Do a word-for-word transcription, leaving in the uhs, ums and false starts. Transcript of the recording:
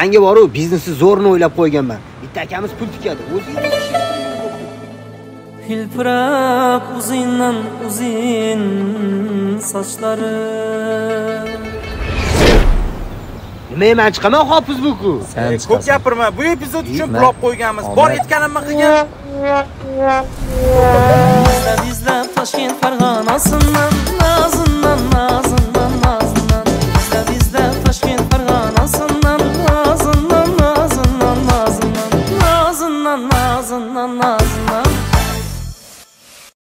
Sanga boru biznesni zo'rini o'ylab qo'yganman. Bitta akamiz pul tikadi. O'zing hilpirab uzindan uzin sochlari. Nima men chiqaman hofiz bu-ku. Sen ko'p gapirma. Bu epizod uchun blok qo'yganmiz. Bor etganimni qilgan. Bizlab Toshkent Farg'onasidan, nazından nazın